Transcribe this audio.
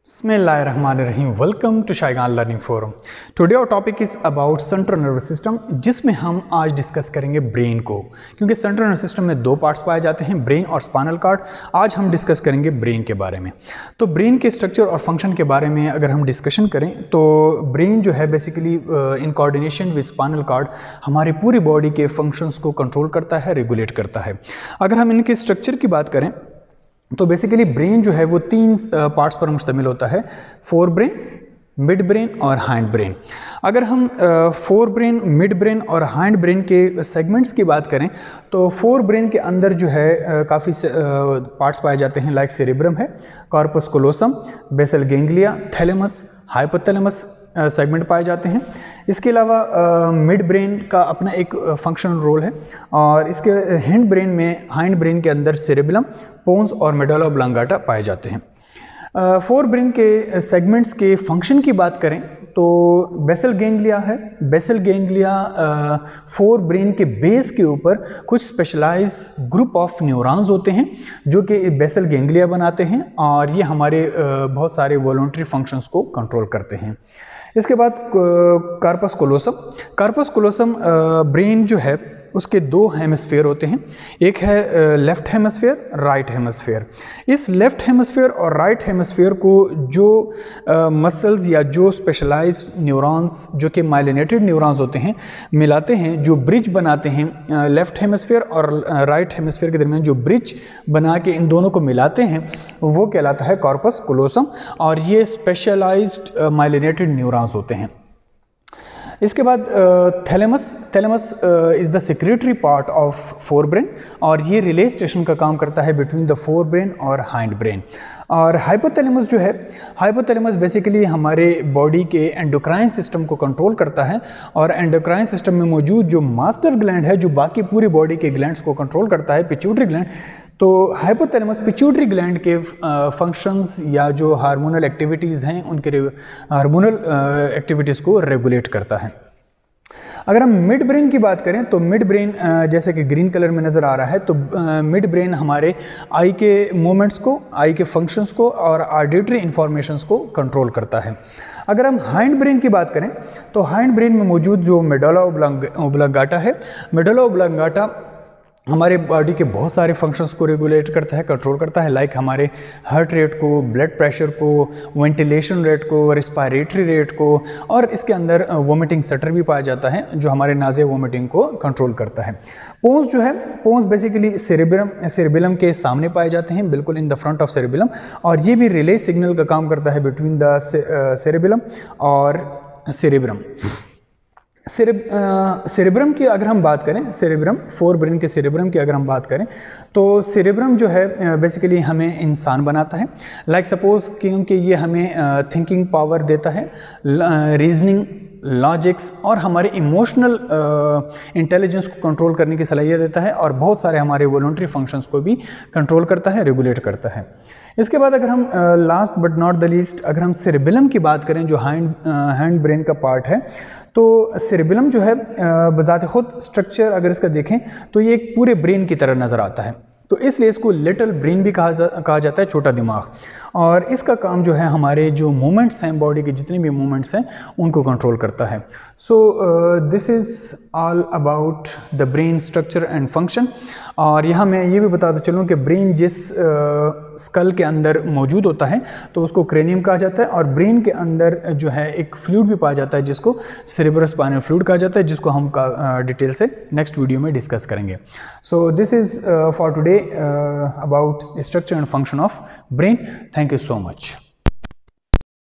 Bismillahirrahmanirrahim. Welcome to Shaigan Learning Forum. Today our topic is about central nervous system, जिसमें हम आज discuss करेंगे brain को, क्योंकि सेंट्रल नर्वस सिस्टम में दो पार्ट्स पाए जाते हैं, ब्रेन और स्पाइनल कॉर्ड। आज हम डिस्कस करेंगे ब्रेन के बारे में। तो ब्रेन के स्ट्रक्चर और फंक्शन के बारे में अगर हम डिस्कशन करें तो ब्रेन जो है basically in coordination with spinal cord हमारी पूरी बॉडी के फंक्शंस को कंट्रोल करता है, रेगुलेट करता है। अगर हम इनके स्ट्रक्चर की बात करें तो बेसिकली ब्रेन जो है वो तीन पार्ट्स पर मुश्तमिल होता है, फोर ब्रेन, मिड ब्रेन और हाइंड ब्रेन। अगर हम फोर ब्रेन, मिड ब्रेन और हाइंड ब्रेन के सेगमेंट्स की बात करें तो फोर ब्रेन के अंदर जो है काफ़ी पार्ट्स पाए जाते हैं, लाइक सेरेब्रम है, corpus callosum, basal ganglia, thalamus, hypothalamus segment पाए जाते हैं। इसके अलावा मिड ब्रेन का अपना एक फंक्शनल रोल है और इसके हाइंड ब्रेन के अंदर सेरेबेलम, पोन्स और मेडुला ऑब्लांगाटा पाए जाते हैं। फोर ब्रेन के सेगमेंट्स के फंक्शन की बात करें तो बेसल गैंग्लिया है। बेसल गैंग्लिया फोर ब्रेन के बेस के ऊपर कुछ स्पेशलाइज ग्रुप ऑफ न्यूरॉन्स होते हैं जो कि बेसल गैंग्लिया बनाते हैं और ये हमारे बहुत सारे वॉलंटरी फंक्शंस को कंट्रोल करते हैं। इसके बाद corpus callosum. Corpus callosum brain जो है उसके दो हेमिस्फीयर होते हैं, एक है लेफ्ट हेमिस्फीयर, राइट हेमिस्फीयर। इस लेफ्ट हेमिस्फीयर और राइट हेमिस्फीयर को जो मसल्स या जो स्पेशलाइज्ड न्यूरॉन्स जो कि माइलिनेटेड न्यूरॉन्स होते हैं मिलाते हैं, जो ब्रिज बनाते हैं लेफ्ट हेमिस्फीयर और राइट हेमिस्फीयर के दरमियान, जो ब्रिज बना के इन दोनों को मिलाते हैं वो कहलाता है कॉर्पस कोलोसम और ये स्पेशलाइज्ड माइलिनेटेड न्यूरॉन्स होते हैं। इसके बाद thalamus is the secretary part of fore brain और ये रिले स्टेशन का काम करता है बिटवीन द फोर ब्रेन और हाइंड ब्रेन। और हाइपोथैलेमस जो है, हाइपोथैलेमस बेसिकली हमारे बॉडी के एंडोक्राइन सिस्टम को कंट्रोल करता है और एंडोक्राइन सिस्टम में मौजूद जो मास्टर ग्लैंड है जो बाकी पूरी बॉडी के ग्लैंड्स को कंट्रोल करता है, पिट्यूटरी ग्लैंड। तो हाइपोथैलेमस पिट्यूटरी ग्लैंड के फंक्शंस या जो हार्मोनल एक्टिविटीज़ हैं उनके हार्मोनल एक्टिविटीज़ को रेगुलेट करता है। अगर हम मिड ब्रेन की बात करें तो मिड ब्रेन जैसे कि ग्रीन कलर में नज़र आ रहा है, तो मिड ब्रेन हमारे आई के मूवमेंट्स को, आई के फंक्शंस को और ऑडिटरी इंफॉर्मेशंस को कंट्रोल करता है। अगर हम हाइंड ब्रेन की बात करें तो हाइंड ब्रेन में मौजूद जो मेडुला ऑब्लांगाटा है, मेडुला ऑब्लांगाटा हमारे बॉडी के बहुत सारे फंक्शंस को रेगुलेट करता है, कंट्रोल करता है, लाइक हमारे हार्ट रेट को, ब्लड प्रेशर को, वेंटिलेशन रेट को, रिस्पायरेटरी रेट को, और इसके अंदर वोमिटिंग सेंटर भी पाया जाता है जो हमारे नाज़े वोमिटिंग को कंट्रोल करता है। पोन्स जो है, पोन्स बेसिकली सेरेबेलम के सामने पाए जाते हैं, बिल्कुल in the front of cerebellum, और ये भी रिले सिग्नल का काम करता है बिटवीन द सेरेबेलम और सेरेब्रम। सेरेब्रम की अगर हम बात करें, सेरेब्रम, फोर ब्रेन के सेरेब्रम की अगर हम बात करें तो सेरेब्रम जो है बेसिकली हमें इंसान बनाता है, लाइक सपोज क्योंकि ये हमें थिंकिंग पावर देता है, रीजनिंग, लॉजिक्स और हमारे इमोशनल इंटेलिजेंस को कंट्रोल करने की सलाहियत देता है और बहुत सारे हमारे वॉलंटरी फंक्शंस को भी कंट्रोल करता है, रेगुलेट करता है। इसके बाद अगर हम last but not the least अगर हम सेरेबेलम की बात करें जो हाइंड ब्रेन का पार्ट है, तो सेरेबेलम जो है बजाते खुद स्ट्रक्चर अगर इसका देखें तो ये एक पूरे ब्रेन की तरह नज़र आता है, तो इसलिए इसको लिटिल ब्रेन भी कहा जाता है, छोटा दिमाग। और इसका काम जो है हमारे जो मूवमेंट्स हैं, बॉडी के जितने भी मूवमेंट्स हैं उनको कंट्रोल करता है। So this is all about the brain structure and function. और यहाँ मैं ये भी बताता चलूँ कि ब्रेन जिस स्कल के अंदर मौजूद होता है तो उसको क्रेनियम कहा जाता है, और ब्रेन के अंदर जो है एक फ्लूइड भी पाया जाता है जिसको सेरेब्रोस्पाइनल फ्लूइड कहा जाता है, जिसको हम डिटेल से नेक्स्ट वीडियो में डिस्कस करेंगे। So this is for today about the structure and function of brain. Thank you so much.